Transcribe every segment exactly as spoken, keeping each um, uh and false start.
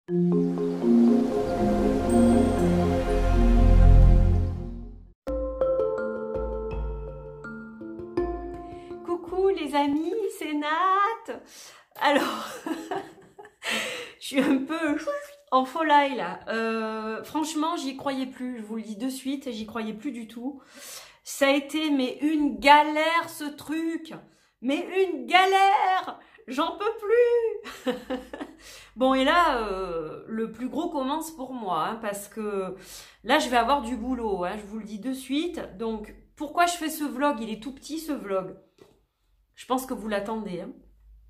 Coucou les amis, c'est Nat. Alors, je suis un peu en folie là. Euh, franchement, j'y croyais plus. Je vous le dis de suite, j'y croyais plus du tout. Ça a été mais une galère ce truc. Mais une galère. J'en peux plus. Bon, et là, euh, le plus gros commence pour moi, hein, parce que là, je vais avoir du boulot, hein, je vous le dis de suite. Donc, pourquoi je fais ce vlog? Il est tout petit, ce vlog. Je pense que vous l'attendez. Hein.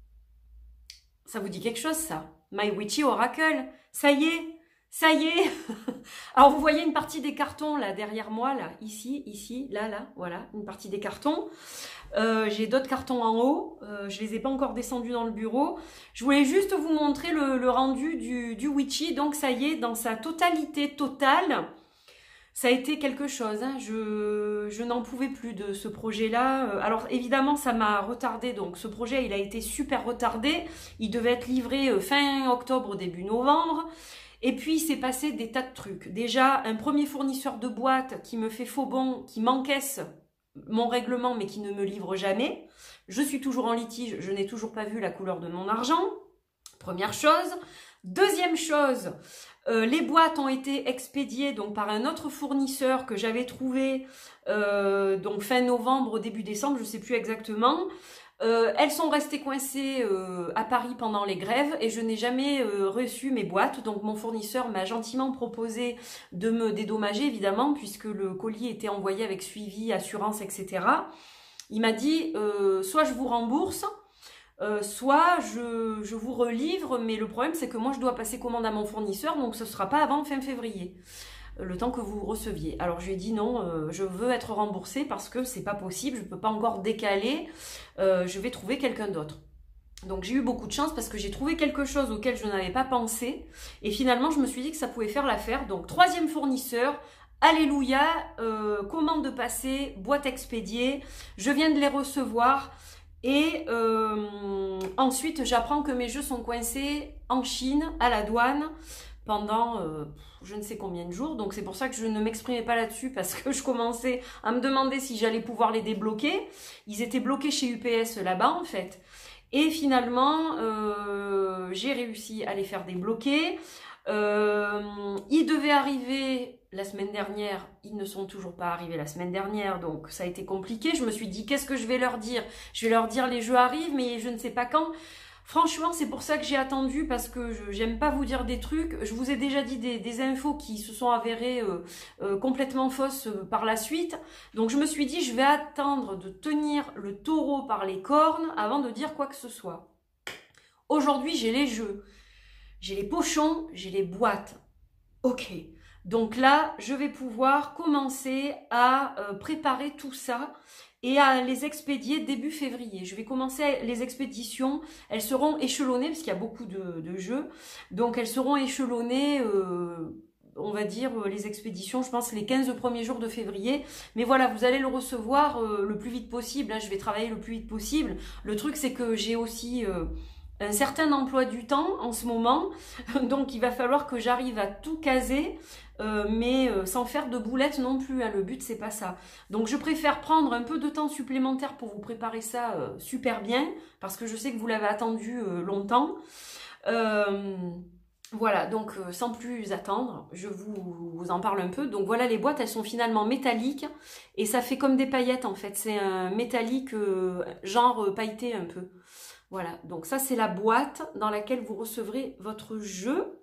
Ça vous dit quelque chose, ça? My Witchy Oracle. Ça y est, ça y est. Alors, vous voyez une partie des cartons, là, derrière moi, là, ici, ici, là, là, voilà, une partie des cartons. Euh, j'ai d'autres cartons en haut, euh, je les ai pas encore descendus dans le bureau. Je voulais juste vous montrer le, le rendu du, du Witchy. Donc ça y est, dans sa totalité totale, ça a été quelque chose. Hein. Je, je n'en pouvais plus de ce projet-là. Alors évidemment, ça m'a retardé. Donc ce projet, il a été super retardé. Il devait être livré fin octobre, début novembre. Et puis, il s'est passé des tas de trucs. Déjà, un premier fournisseur de boîtes qui me fait faux bon, qui m'encaisse mon règlement mais qui ne me livre jamais. Je suis toujours en litige, je n'ai toujours pas vu la couleur de mon argent. Première chose. Deuxième chose, euh, les boîtes ont été expédiées donc par un autre fournisseur que j'avais trouvé euh, donc fin novembre, début décembre, je ne sais plus exactement. Euh, elles sont restées coincées euh, à Paris pendant les grèves et je n'ai jamais euh, reçu mes boîtes. Donc mon fournisseur m'a gentiment proposé de me dédommager évidemment puisque le colis était envoyé avec suivi, assurance, et cetera. Il m'a dit euh, soit je vous rembourse, euh, soit je, je vous relivre, mais le problème c'est que moi je dois passer commande à mon fournisseur donc ce ne sera pas avant fin février. Le temps que vous receviez. Alors je lui ai dit non, euh, je veux être remboursée parce que c'est pas possible, je peux pas encore décaler, euh, je vais trouver quelqu'un d'autre. Donc j'ai eu beaucoup de chance parce que j'ai trouvé quelque chose auquel je n'avais pas pensé et finalement je me suis dit que ça pouvait faire l'affaire. Donc troisième fournisseur, alléluia, euh, commande de passer, boîte expédiée, je viens de les recevoir et euh, ensuite j'apprends que mes jeux sont coincés en Chine à la douane pendant euh, je ne sais combien de jours. Donc c'est pour ça que je ne m'exprimais pas là-dessus parce que je commençais à me demander si j'allais pouvoir les débloquer. Ils étaient bloqués chez U P S là-bas en fait. Et finalement, euh, j'ai réussi à les faire débloquer. Euh, ils devaient arriver la semaine dernière. Ils ne sont toujours pas arrivés la semaine dernière. Donc ça a été compliqué. Je me suis dit, qu'est-ce que je vais leur dire? Je vais leur dire les jeux arrivent mais je ne sais pas quand. Franchement, c'est pour ça que j'ai attendu, parce que je j'aime pas vous dire des trucs. Je vous ai déjà dit des, des infos qui se sont avérées euh, euh, complètement fausses euh, par la suite. Donc je me suis dit, je vais attendre de tenir le taureau par les cornes avant de dire quoi que ce soit. Aujourd'hui, j'ai les jeux, j'ai les pochons, j'ai les boîtes. Ok. Donc là, je vais pouvoir commencer à euh, préparer tout ça et à les expédier début février. Je vais commencer les expéditions. Elles seront échelonnées parce qu'il y a beaucoup de, de jeux. Donc elles seront échelonnées, euh, on va dire, les expéditions, je pense, les quinze premiers jours de février. Mais voilà, vous allez le recevoir euh, le plus vite possible. Hein. Je vais travailler le plus vite possible. Le truc, c'est que j'ai aussi... Euh, un certain emploi du temps en ce moment, donc il va falloir que j'arrive à tout caser, euh, mais euh, sans faire de boulettes non plus, hein. Le but c'est pas ça. Donc je préfère prendre un peu de temps supplémentaire pour vous préparer ça euh, super bien, parce que je sais que vous l'avez attendu euh, longtemps. Euh, voilà, donc euh, sans plus attendre, je vous, vous en parle un peu. Donc voilà, les boîtes, elles sont finalement métalliques, et ça fait comme des paillettes en fait, c'est un métallique euh, genre euh, pailleté un peu. Voilà, donc ça c'est la boîte dans laquelle vous recevrez votre jeu.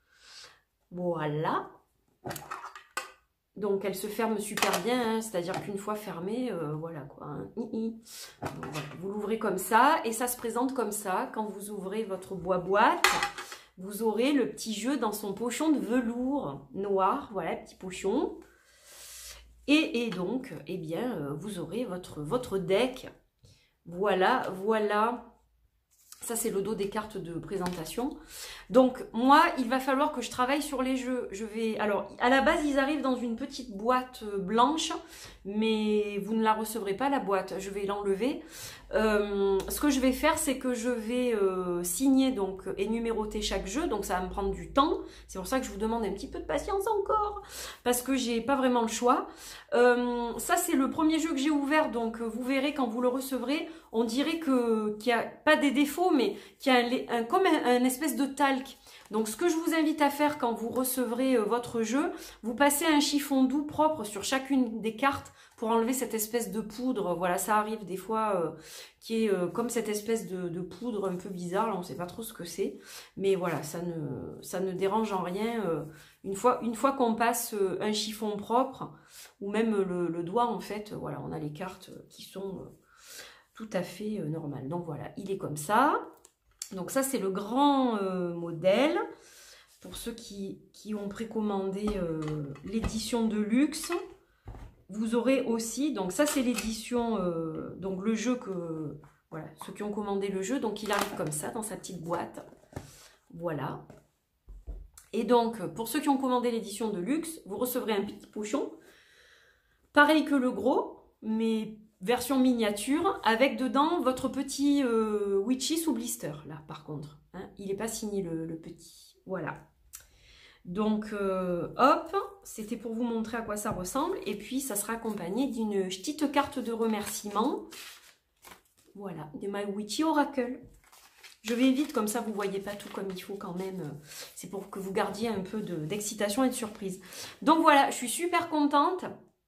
Voilà. Donc elle se ferme super bien, hein, c'est-à-dire qu'une fois fermée, euh, voilà quoi. Hein. Donc, voilà, vous l'ouvrez comme ça et ça se présente comme ça. Quand vous ouvrez votre boîte, vous aurez le petit jeu dans son pochon de velours noir. Voilà, petit pochon. Et, et donc, eh bien, vous aurez votre, votre deck. Voilà, voilà. Ça, c'est le dos des cartes de présentation. Donc, moi, il va falloir que je travaille sur les jeux. Je vais... Alors, à la base, ils arrivent dans une petite boîte blanche. mais vous ne la recevrez pas, la boîte. Je vais l'enlever. Euh, ce que je vais faire, c'est que je vais euh, signer donc, et numéroter chaque jeu, donc ça va me prendre du temps. C'est pour ça que je vous demande un petit peu de patience encore, parce que j'ai pas vraiment le choix. Euh, ça, c'est le premier jeu que j'ai ouvert, donc vous verrez quand vous le recevrez, on dirait que qu'il n'y a pas des défauts, mais qu'il y a un, un, comme un, un espèce de talc. Donc ce que je vous invite à faire quand vous recevrez euh, votre jeu, vous passez un chiffon doux propre sur chacune des cartes pour enlever cette espèce de poudre. Voilà, ça arrive des fois euh, qui est euh, comme cette espèce de, de poudre un peu bizarre, là on ne sait pas trop ce que c'est. Mais voilà, ça ne, ça ne dérange en rien. Euh, une fois, une fois qu'on passe euh, un chiffon propre, ou même le, le doigt en fait, voilà, on a les cartes qui sont euh, tout à fait euh, normales. Donc voilà, il est comme ça. Donc ça, c'est le grand euh, modèle. Pour ceux qui, qui ont précommandé euh, l'édition de luxe, vous aurez aussi, donc ça c'est l'édition, euh, donc le jeu que, voilà, ceux qui ont commandé le jeu, donc il arrive comme ça, dans sa petite boîte. Voilà. Et donc, pour ceux qui ont commandé l'édition de luxe, vous recevrez un petit pochon, pareil que le gros, mais version miniature, avec dedans votre petit euh, Witchy sous blister, là, par contre. Hein, il n'est pas signé, le, le petit. Voilà. Donc, euh, hop, c'était pour vous montrer à quoi ça ressemble. Et puis, ça sera accompagné d'une petite carte de remerciement. Voilà, de My Witchy Oracle. Je vais vite, comme ça, vous ne voyez pas tout comme il faut quand même. C'est pour que vous gardiez un peu d'excitation et de surprise. Donc, voilà, je suis super contente.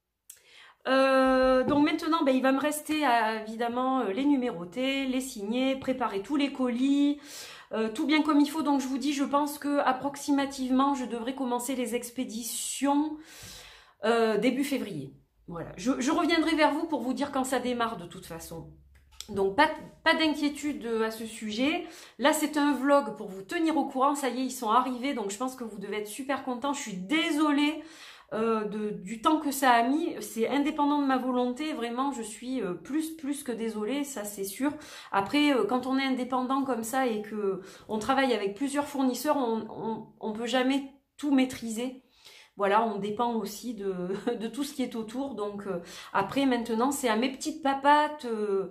Euh, donc maintenant, ben, il va me rester à, évidemment les numéroter, les signer, préparer tous les colis, euh, tout bien comme il faut. Donc je vous dis, je pense que approximativement, je devrais commencer les expéditions euh, début février. Voilà, je, je reviendrai vers vous pour vous dire quand ça démarre de toute façon. Donc pas, pas d'inquiétude à ce sujet. Là c'est un vlog pour vous tenir au courant. Ça y est, ils sont arrivés, donc je pense que vous devez être super contents. Je suis désolée Euh, de, du temps que ça a mis, c'est indépendant de ma volonté, vraiment je suis euh, plus plus que désolée, ça c'est sûr. Après euh, quand on est indépendant comme ça et que on travaille avec plusieurs fournisseurs, on, on, on peut jamais tout maîtriser. Voilà, on dépend aussi de, de tout ce qui est autour. Donc euh, après, maintenant, c'est à mes petites papates euh,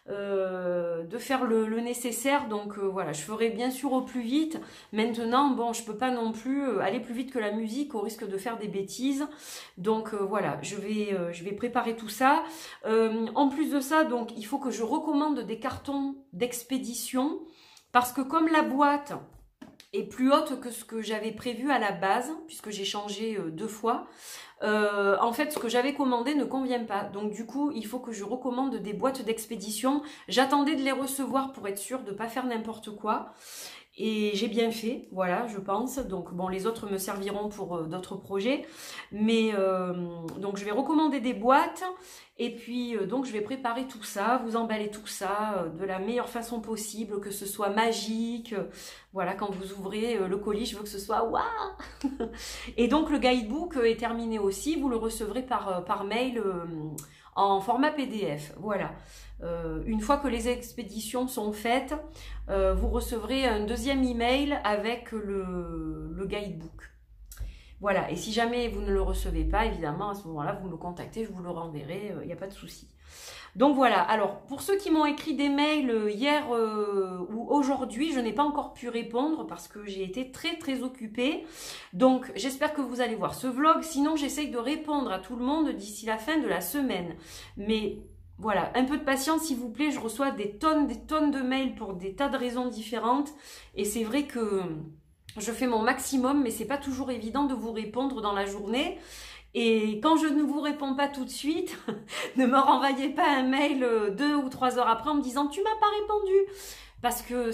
euh, de faire le, le nécessaire. Donc euh, voilà, je ferai bien sûr au plus vite. Maintenant, bon, je peux pas non plus aller plus vite que la musique au risque de faire des bêtises. Donc euh, voilà, je vais, euh, je vais préparer tout ça. Euh, en plus de ça, donc il faut que je recommande des cartons d'expédition. Parce que comme la boîte est plus haute que ce que j'avais prévu à la base, puisque j'ai changé euh, deux fois. Euh, en fait, ce que j'avais commandé ne convient pas. Donc du coup, il faut que je recommande des boîtes d'expédition. J'attendais de les recevoir pour être sûre de ne pas faire n'importe quoi. Et j'ai bien fait, voilà, je pense. Donc bon, les autres me serviront pour euh, d'autres projets. Mais euh, donc je vais recommander des boîtes. Et puis euh, donc je vais préparer tout ça, vous emballer tout ça euh, de la meilleure façon possible, que ce soit magique. Euh, voilà, quand vous ouvrez euh, le colis, je veux que ce soit waouh. Et donc le guidebook est terminé aussi. Vous le recevrez par, euh, par mail euh, en format P D F. Voilà. Euh, une fois que les expéditions sont faites, euh, vous recevrez un deuxième email avec le, le guidebook. Voilà, et si jamais vous ne le recevez pas, évidemment, à ce moment-là, vous me contactez, je vous le renverrai, il n'y a pas de souci. Donc voilà, alors pour ceux qui m'ont écrit des mails hier euh, ou aujourd'hui, je n'ai pas encore pu répondre parce que j'ai été très très occupée. Donc j'espère que vous allez voir ce vlog, sinon j'essaye de répondre à tout le monde d'ici la fin de la semaine. Mais voilà, un peu de patience s'il vous plaît, je reçois des tonnes, des tonnes de mails pour des tas de raisons différentes. Et c'est vrai que je fais mon maximum, mais c'est pas toujours évident de vous répondre dans la journée. Et quand je ne vous réponds pas tout de suite, ne me renvoyez pas un mail deux ou trois heures après en me disant « tu m'as pas répondu ». Parce que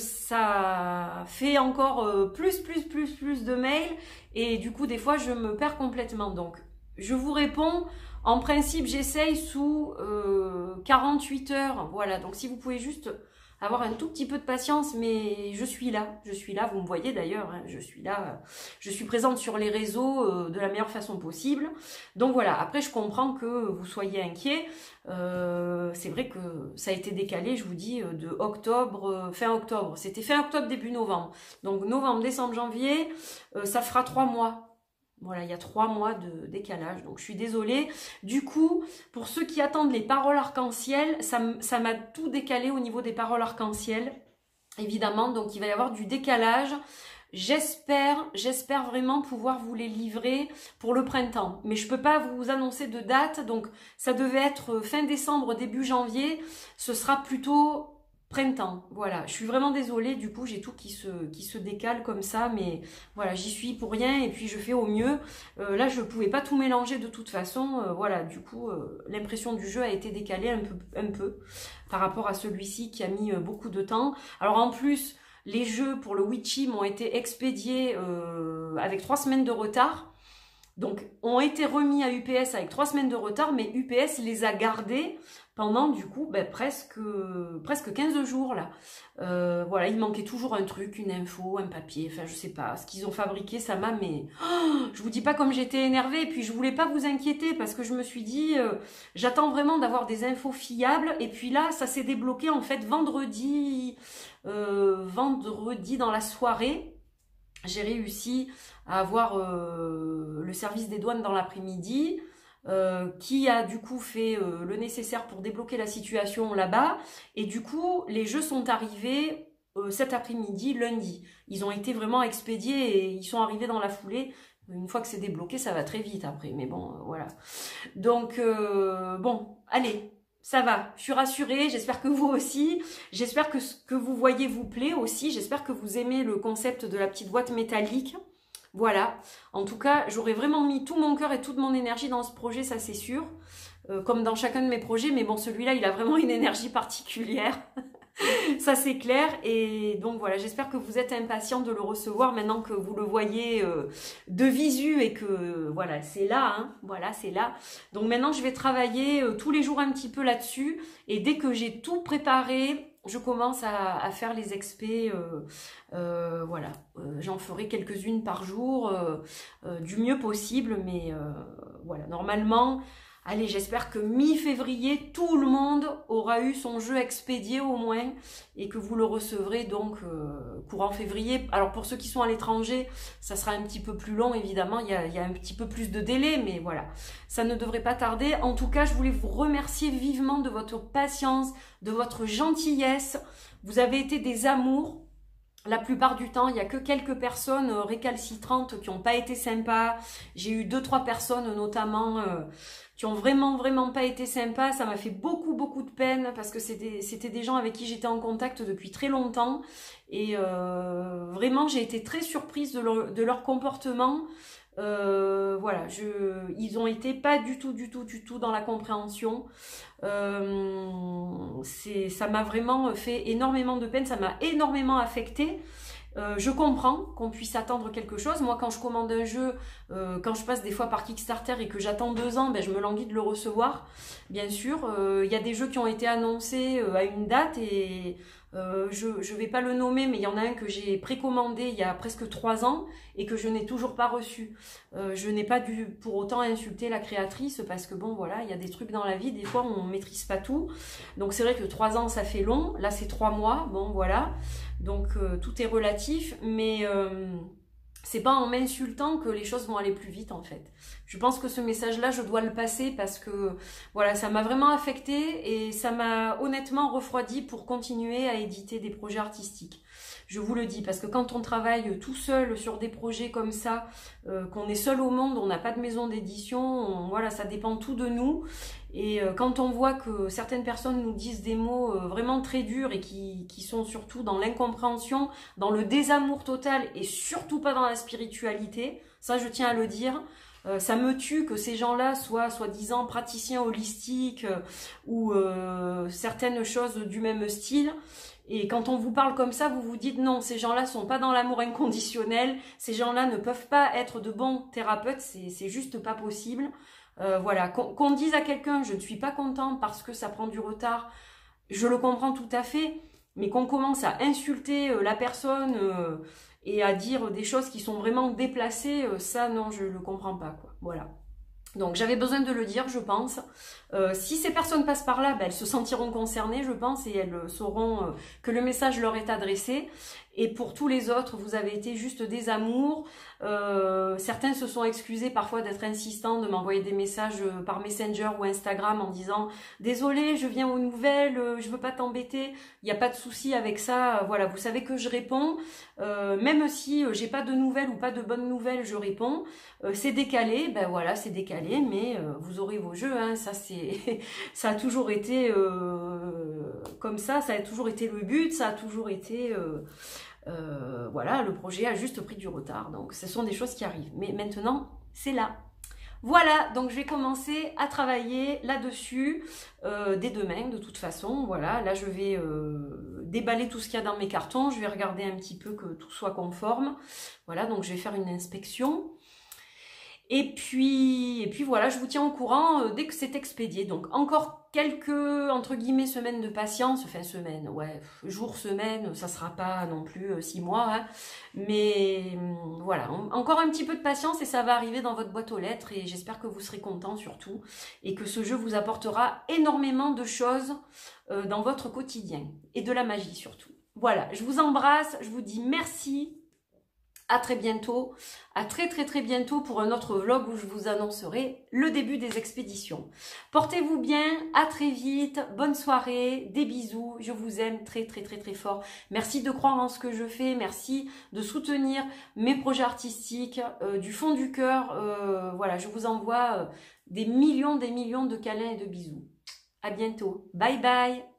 ça fait encore plus, plus, plus, plus de mails. Et du coup, des fois, je me perds complètement. Donc, je vous réponds. En principe, j'essaye sous euh, quarante-huit heures. Voilà, donc si vous pouvez juste avoir un tout petit peu de patience, mais je suis là. Je suis là, vous me voyez d'ailleurs, hein, je suis là. Je suis présente sur les réseaux euh, de la meilleure façon possible. Donc voilà, après je comprends que vous soyez inquiets. Euh, c'est vrai que ça a été décalé, je vous dis, de octobre, euh, fin octobre. C'était fin octobre, début novembre. Donc novembre, décembre, janvier, euh, ça fera trois mois. Voilà, il y a trois mois de décalage, donc je suis désolée. Du coup, pour ceux qui attendent les paroles arc-en-ciel, ça ça m'a tout décalé au niveau des paroles arc-en-ciel, évidemment. Donc il va y avoir du décalage. J'espère, j'espère vraiment pouvoir vous les livrer pour le printemps. Mais je peux pas vous annoncer de date, donc ça devait être fin décembre, début janvier. Ce sera plutôt printemps, voilà. Je suis vraiment désolée, du coup j'ai tout qui se, qui se décale comme ça, mais voilà, j'y suis pour rien et puis je fais au mieux. Euh, là je pouvais pas tout mélanger de toute façon, euh, voilà, du coup euh, l'impression du jeu a été décalée un peu, un peu par rapport à celui-ci qui a mis euh, beaucoup de temps. Alors en plus, les jeux pour le Witchy m'ont été expédiés euh, avec trois semaines de retard. Donc, ont été remis à U P S avec trois semaines de retard, mais U P S les a gardés pendant, du coup, ben, presque, presque quinze jours, là. Euh, voilà, il manquait toujours un truc, une info, un papier, enfin, je sais pas. Ce qu'ils ont fabriqué, ça m'a, mais... Oh, je vous dis pas comme j'étais énervée, et puis je voulais pas vous inquiéter, parce que je me suis dit, euh, j'attends vraiment d'avoir des infos fiables, et puis là, ça s'est débloqué, en fait, vendredi, euh, vendredi dans la soirée. J'ai réussi à avoir euh, le service des douanes dans l'après-midi, euh, qui a du coup fait euh, le nécessaire pour débloquer la situation là-bas. Et du coup, les jeux sont arrivés euh, cet après-midi, lundi. Ils ont été vraiment expédiés et ils sont arrivés dans la foulée. Une fois que c'est débloqué, ça va très vite après. Mais bon, euh, voilà. Donc, euh, bon, allez. Ça va, je suis rassurée, j'espère que vous aussi, j'espère que ce que vous voyez vous plaît aussi, j'espère que vous aimez le concept de la petite boîte métallique. Voilà, en tout cas, j'aurais vraiment mis tout mon cœur et toute mon énergie dans ce projet, ça c'est sûr, euh, comme dans chacun de mes projets, mais bon, celui-là, il a vraiment une énergie particulière. Ça c'est clair, et donc voilà, j'espère que vous êtes impatients de le recevoir maintenant que vous le voyez euh, de visu et que voilà, c'est là, hein, voilà, c'est là. Donc maintenant je vais travailler euh, tous les jours un petit peu là-dessus, et dès que j'ai tout préparé, je commence à, à faire les expés, euh, euh, voilà, euh, j'en ferai quelques-unes par jour, euh, euh, du mieux possible, mais euh, voilà, normalement... Allez, j'espère que mi-février, tout le monde aura eu son jeu expédié au moins et que vous le recevrez donc euh, courant février. Alors pour ceux qui sont à l'étranger, ça sera un petit peu plus long évidemment, il y, a, il y a un petit peu plus de délai, mais voilà, ça ne devrait pas tarder. En tout cas, je voulais vous remercier vivement de votre patience, de votre gentillesse. Vous avez été des amours. La plupart du temps, il n'y a que quelques personnes récalcitrantes qui n'ont pas été sympas. J'ai eu deux, trois personnes notamment euh, qui ont vraiment, vraiment pas été sympas. Ça m'a fait beaucoup, beaucoup de peine parce que c'était c'était des gens avec qui j'étais en contact depuis très longtemps. Et euh, vraiment, j'ai été très surprise de leur, de leur comportement. Euh, voilà, je, ils ont été pas du tout, du tout, du tout dans la compréhension. Euh, c'est, ça m'a vraiment fait énormément de peine, ça m'a énormément affecté. Euh, je comprends qu'on puisse attendre quelque chose. Moi, quand je commande un jeu, euh, quand je passe des fois par Kickstarter et que j'attends deux ans, ben, je me languis de le recevoir. Bien sûr, il euh, y a des jeux qui ont été annoncés euh, à une date et euh, je ne vais pas le nommer, mais il y en a un que j'ai précommandé il y a presque trois ans et que je n'ai toujours pas reçu. Euh, je n'ai pas dû pour autant insulter la créatrice parce que bon, voilà, il y a des trucs dans la vie, des fois on ne maîtrise pas tout. Donc c'est vrai que trois ans, ça fait long. Là, c'est trois mois. Bon, voilà. Donc euh, tout est relatif, mais euh, c'est pas en m'insultant que les choses vont aller plus vite en fait. Je pense que ce message-là, je dois le passer parce que voilà, ça m'a vraiment affectée et ça m'a honnêtement refroidi pour continuer à éditer des projets artistiques. Je vous le dis, parce que quand on travaille tout seul sur des projets comme ça, euh, qu'on est seul au monde, on n'a pas de maison d'édition, voilà, ça dépend tout de nous. Et euh, quand on voit que certaines personnes nous disent des mots euh, vraiment très durs et qui, qui sont surtout dans l'incompréhension, dans le désamour total et surtout pas dans la spiritualité, ça je tiens à le dire. Euh, ça me tue que ces gens-là soient soi-disant praticiens holistiques euh, ou euh, certaines choses du même style. Et quand on vous parle comme ça, vous vous dites non, ces gens-là sont pas dans l'amour inconditionnel, ces gens-là ne peuvent pas être de bons thérapeutes, c'est juste pas possible. Euh, voilà, qu'on qu'on dise à quelqu'un je ne suis pas content parce que ça prend du retard, je le comprends tout à fait, mais qu'on commence à insulter euh, la personne euh, et à dire des choses qui sont vraiment déplacées, euh, ça non, je le comprends pas, quoi. Voilà. Donc j'avais besoin de le dire, je pense. Euh, si ces personnes passent par là, ben, elles se sentiront concernées, je pense, et elles sauront euh, que le message leur est adressé. Et pour tous les autres, vous avez été juste des amours. Euh, certains se sont excusés parfois d'être insistants, de m'envoyer des messages par Messenger ou Instagram en disant « Désolé, je viens aux nouvelles, je veux pas t'embêter. » Il n'y a pas de souci avec ça. Voilà, vous savez que je réponds. Euh, même si j'ai pas de nouvelles ou pas de bonnes nouvelles, je réponds. Euh, c'est décalé, ben voilà, c'est décalé, mais euh, vous aurez vos jeux. Hein, ça, c'est, ça a toujours été euh, comme ça, ça a toujours été le but, ça a toujours été... Euh, Euh, voilà, le projet a juste pris du retard. Donc, ce sont des choses qui arrivent. Mais maintenant, c'est là. Voilà, donc je vais commencer à travailler là-dessus euh, dès demain, de toute façon. Voilà, là, je vais euh, déballer tout ce qu'il y a dans mes cartons. Je vais regarder un petit peu que tout soit conforme. Voilà, donc je vais faire une inspection. Et puis, et puis voilà, je vous tiens au courant euh, dès que c'est expédié. Donc encore quelques, entre guillemets, semaines de patience. Enfin, semaines, ouais, jours, semaines, ça sera pas non plus euh, six mois. Hein. Mais hum, voilà, on, encore un petit peu de patience et ça va arriver dans votre boîte aux lettres. Et j'espère que vous serez contents surtout. Et que ce jeu vous apportera énormément de choses euh, dans votre quotidien. Et de la magie surtout. Voilà, je vous embrasse, je vous dis merci. À très bientôt, à très très très bientôt pour un autre vlog où je vous annoncerai le début des expéditions. Portez-vous bien, à très vite, bonne soirée, des bisous, je vous aime très très très très fort. Merci de croire en ce que je fais, merci de soutenir mes projets artistiques euh, du fond du cœur. Euh, voilà, je vous envoie euh, des millions des millions de câlins et de bisous. À bientôt, bye bye.